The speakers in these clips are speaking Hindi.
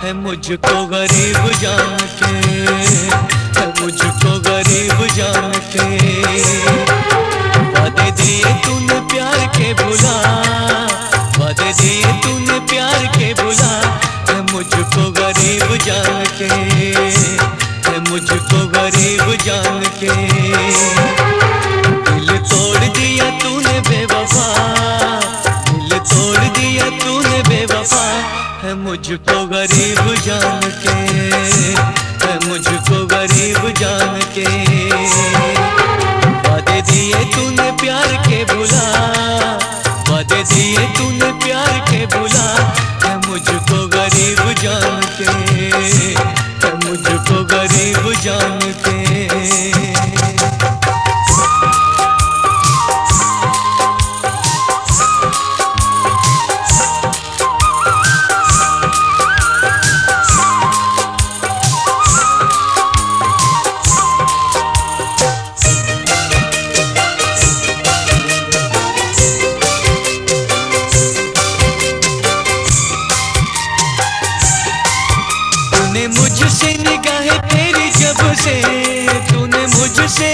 है मुझको गरीब जान के, है मुझको गरीब जान के। वादे दिए तूने प्यार के भुला, वादे दिए तूने प्यार के भुला, है मुझको गरीब जान के, है मुझको गरीब जान के। दिल तोड़ दिया तूने बेवफा, दिल तोड़ दिया तूने बेवफा, है मुझको गरीब जान के, है मुझको गरीब जान के। वादे दिए तूने प्यार के भुला, वादे दिए तूने प्यार के भुला, है मुझको गरीब जान के, है मुझको गरीब जान के। तूने मुझसे निगाहें तेरी जब से, तूने मुझसे,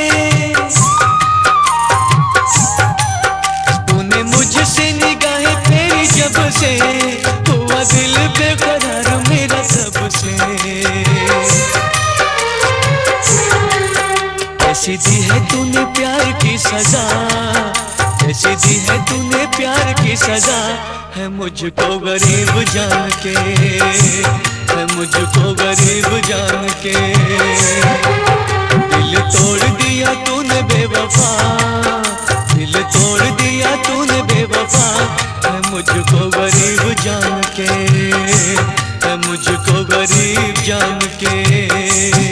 तूने मुझसे निगाहें तेरी जब से, हुआ दिल बेकरार मेरा तब से। ऐसी दी है तूने प्यार की सजा, ऐसी दी है तूने प्यार की सजा, है मुझको गरीब जान के, है मुझको गरीब जान के। दिल तोड़ दिया तूने बेवफा, दिल तोड़ दिया तूने बेवफा, है मुझको गरीब जान के, है मुझको गरीब जान के।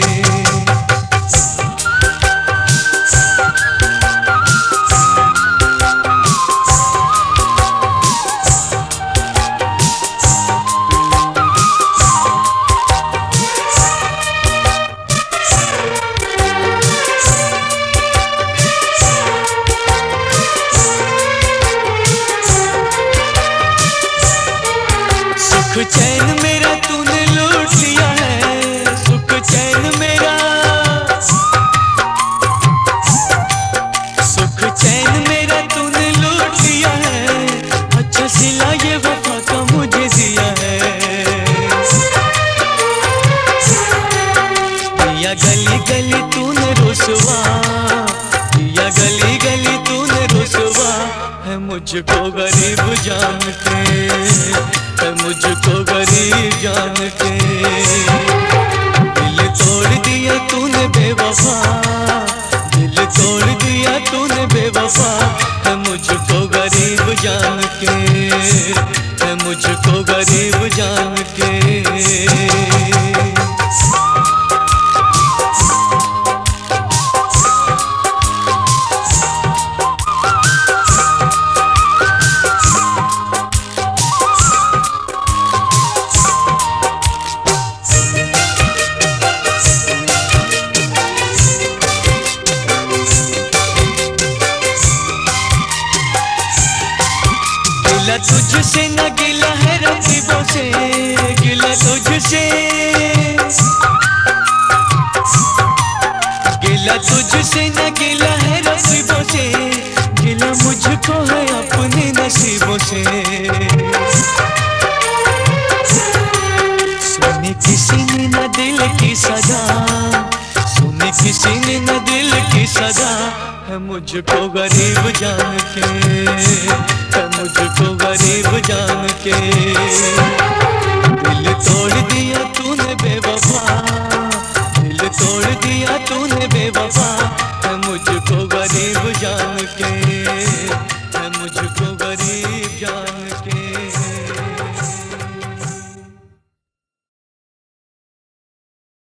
सुख चैन मेरा तूने लूट लिया है, सुख चैन मेरा, सुख चैन मेरा तूने लूट लिया है। अच्छा सिला ये वफा का मुझे दिया है, दिया गली गली तूने रुसवा, दिया गली गली तूने रुसवा, है मुझको गरीब जान के, है मुझको गरीब जान के। दिल तोड़ दिया तूने बेवफा, दिल तोड़ दिया तूने बेवफा, है मुझको गरीब जान के, है मुझको गरीब जान के। गिला तुझसे न गिला है रकीबों से, गिला तुझसे, गिला तुझसे न गिला है रकीबों से, गिला मुझको है अपने नसीबों से। सुनी किसी ने न दिल की सजा, सुनी किसी ने न दिल की सजा, है मुझको गरीब जान के, है मुझको गरीब जान के। दिल तोड़ दिया तूने बेवफा, दिल तोड़ दिया तूने बेवफा, है मुझको गरीब जान के।